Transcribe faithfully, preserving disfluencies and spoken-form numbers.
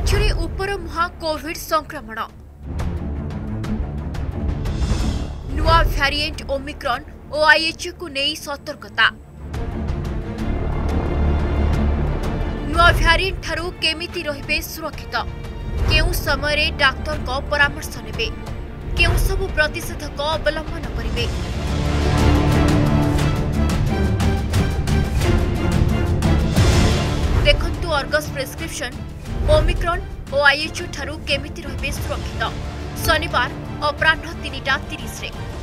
आईएचओ उपर मुहा कोविड संक्रमण नुआ भ्यारिएंट ओमिक्रॉन और आईएचओ को नहीं सतर्कता नुआ भ्यारिएंट ठारू केमिति रहिबे सुरक्षित केउ समय डाक्तर को परामर्श नेबे केउ सब प्रतिषेधक अवलंबन करिवे देखंतु अर्गस प्रेस्क्रिप्शन ओमिक्रॉन और आईएचओ ठारू केमिति रहिबे सुरक्षित शनिवार अपराह्न तीन टा तीस रे।